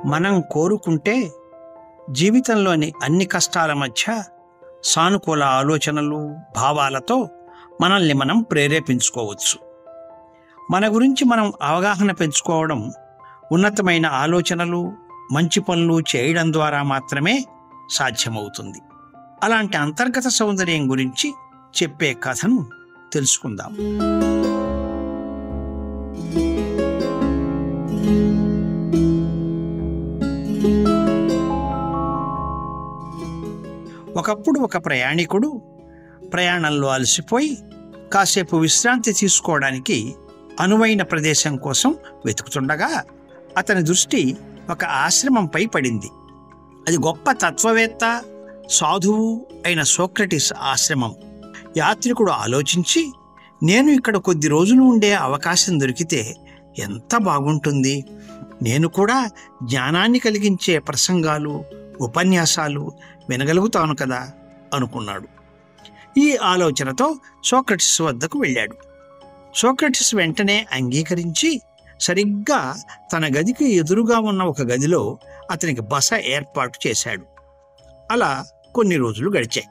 మనం కోరుకుంటే జీవితంలోని అన్ని కష్టాల మధ్య సానుకూల ఆలోచనలు, భావాలతో మనల్ని మనం ప్రేరేపించుకోవచ్చు. మన గురించి మనం అవగాహన పెంచుకోవడం, ఉన్నతమైన ఆలోచనలు, మంచి పనులు చేయడం ద్వారా మాత్రమే సాధ్యమవుతుంది. అలాంటి అంతర్గత సౌందర్యం గురించి చెప్పే కథను తెలుసుకుందాం. ఒకప్పుడు ఒక ప్రయాణికుడు ప్రయాణంలో అలసిపోయి కాసేపు విశ్రాంతి తీసుకోవడానికి అనువైన ప్రదేశం కోసం వెతుకుతుండగా అతని దృష్టి ఒక ఆశ్రమంపై పడింది. అది గొప్ప తత్వవేత్త, సాధువు అయిన సోక్రటీస్ ఆశ్రమం. యాత్రికుడు ఆలోచించి, నేను ఇక్కడ కొద్ది రోజులు ఉండే అవకాశం దొరికితే ఎంత బాగుంటుంది, నేను కూడా జ్ఞానాన్ని కలిగించే ప్రసంగాలు, ఉపన్యాసాలు వినగలుగుతాను కదా అనుకున్నాడు. ఈ ఆలోచనతో సోక్రటీస్ వద్దకు వెళ్ళాడు. సోక్రటీస్ వెంటనే అంగీకరించి సరిగ్గా తన గదికి ఎదురుగా ఉన్న ఒక గదిలో అతనికి బస ఏర్పాటు చేశాడు. అలా కొన్ని రోజులు గడిచాయి.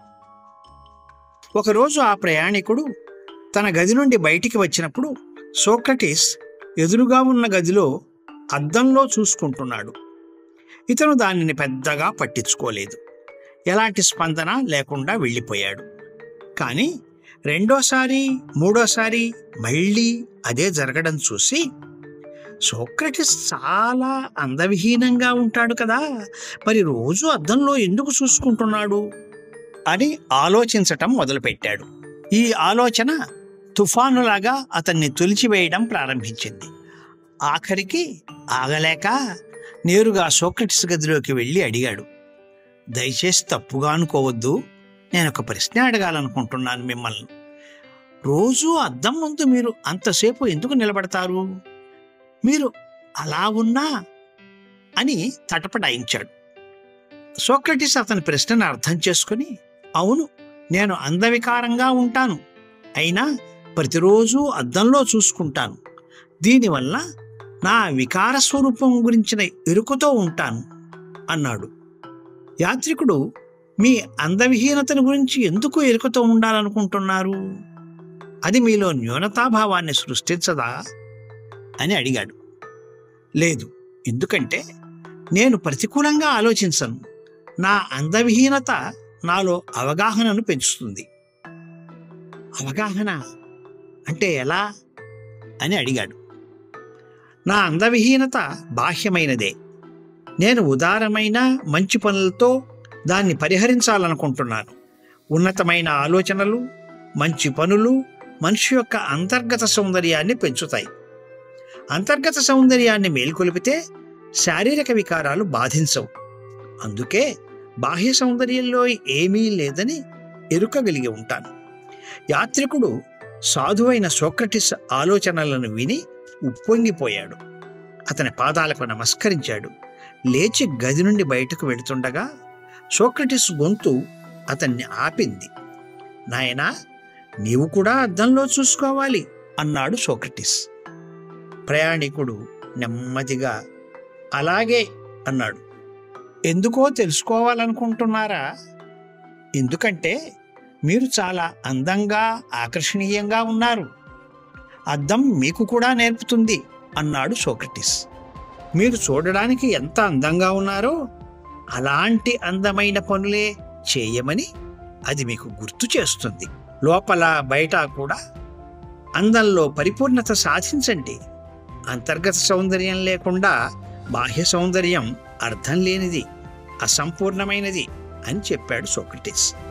ఒకరోజు ఆ ప్రయాణికుడు తన గది నుండి బయటికి వచ్చినప్పుడు సోక్రటీస్ ఎదురుగా ఉన్న గదిలో అద్దంలో చూసుకుంటున్నాడు. ఇతను దానిని పెద్దగా పట్టించుకోలేదు. ఎలాంటి స్పందన లేకుండా వెళ్ళిపోయాడు. కానీ రెండోసారి, మూడోసారి మళ్ళీ అదే జరగడం చూసి, సోక్రటీస్ చాలా అందవిహీనంగా ఉంటాడు కదా, మరి రోజు అద్దంలో ఎందుకు చూసుకుంటున్నాడు అని ఆలోచించటం మొదలుపెట్టాడు. ఈ ఆలోచన తుఫానులాగా అతన్ని తొలిచివేయడం ప్రారంభించింది. ఆఖరికి ఆగలేక నేరుగా సోక్రటీస్ గదిలోకి వెళ్ళి అడిగాడు, దయచేసి తప్పుగా అనుకోవద్దు, నేను ఒక ప్రశ్న అడగాలనుకుంటున్నాను మిమ్మల్ని. రోజూ అద్దం ముందు మీరు అంతసేపు ఎందుకు నిలబడతారు? మీరు అలా ఉన్నా అని తటపడాయించాడు. సోక్రటీస్ అతని ప్రశ్నను అర్థం చేసుకుని, అవును, నేను అందవికారంగా ఉంటాను, అయినా ప్రతిరోజు అద్దంలో చూసుకుంటాను. దీనివల్ల నా వికార స్వరూపం గురించిన ఎరుకతో ఉంటాను అన్నాడు. యాత్రికుడు, మీ అందవిహీనతను గురించి ఎందుకు ఎరుకతో ఉండాలనుకుంటున్నారు? అది మీలో న్యూనతాభావాన్ని సృష్టించదా అని అడిగాడు. లేదు, ఎందుకంటే నేను ప్రతికూలంగా ఆలోచించను. నా అందవిహీనత నాలో అవగాహనను పెంచుతుంది. అవగాహన అంటే ఎలా అని అడిగాడు. నా అందవిహీనత బాహ్యమైనదే. నేను ఉదారమైన మంచి పనులతో దాన్ని పరిహరించాలనుకుంటున్నాను. ఉన్నతమైన ఆలోచనలు, మంచి పనులు మనిషి యొక్క అంతర్గత సౌందర్యాన్ని పెంచుతాయి. అంతర్గత సౌందర్యాన్ని మేల్కొలిపితే శారీరక వికారాలు బాధించవు. అందుకే బాహ్య సౌందర్యంలో ఏమీ లేదని ఎరుకగలిగి ఉంటాను. యాత్రికుడు సాధువైన సోక్రటీస్ ఆలోచనలను విని ఉప్పొంగిపోయాడు. అతని పాదాలకు నమస్కరించాడు. లేచి గది నుండి బయటకు వెళుతుండగా సోక్రటీస్ గొంతు అతన్ని ఆపింది. నాయనా, నీవు కూడా అద్దంలో చూసుకోవాలి అన్నాడు సోక్రటీస్. ప్రయాణికుడు నెమ్మదిగా అలాగే అన్నాడు. ఎందుకో తెలుసుకోవాలనుకుంటున్నారా? ఎందుకంటే మీరు చాలా అందంగా, ఆకర్షణీయంగా ఉన్నారు. అద్దం మీకు కూడా నేర్పుతుంది అన్నాడు సోక్రటీస్. మీరు చూడడానికి ఎంత అందంగా ఉన్నారో అలాంటి అందమైన పనులే చేయమని అది మీకు గుర్తు చేస్తుంది. లోపల బయట కూడా అందంలో పరిపూర్ణత సాధించండి. అంతర్గత సౌందర్యం లేకుండా బాహ్య సౌందర్యం అర్థం లేనిది, అసంపూర్ణమైనది అని చెప్పాడు సోక్రటీస్.